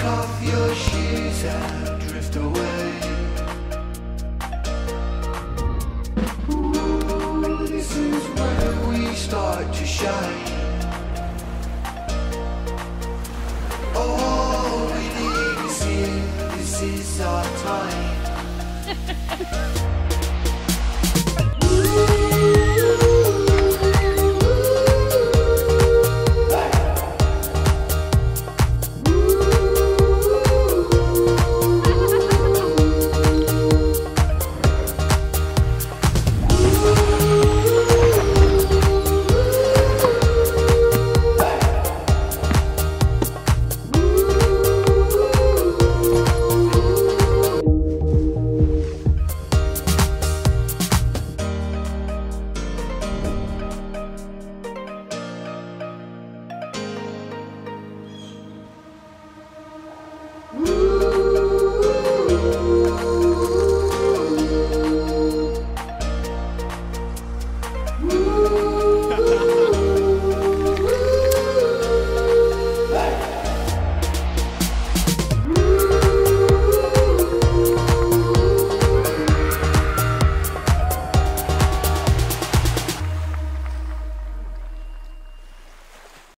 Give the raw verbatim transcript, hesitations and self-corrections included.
Kick off your shoes and drift away. Ooh, this is where we start to shine. All we need is here, this is our time.